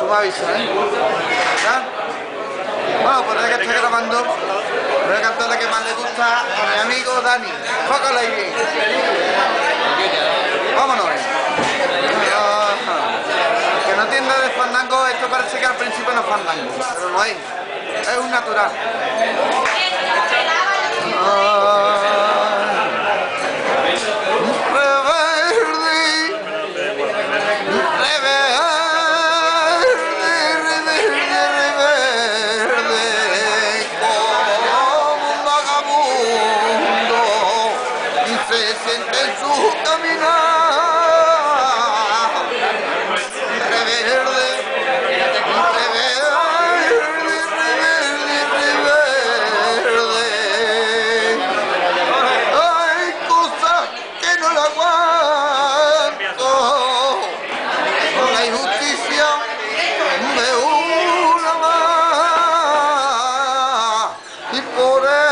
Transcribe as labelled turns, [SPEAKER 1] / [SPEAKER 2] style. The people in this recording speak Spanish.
[SPEAKER 1] me avisa, ¿Ya? Bueno, pues ya que estoy grabando, voy a cantar la que más le gusta a mi amigo Dani. Fócala ahí bien. Vámonos. Que no entienda de fandango, esto parece que al principio no es fandango, pero no es. Es un natural.
[SPEAKER 2] Siente en su caminar, reverde, hay cosas que no la aguanto, con la injusticia de una más, y por eso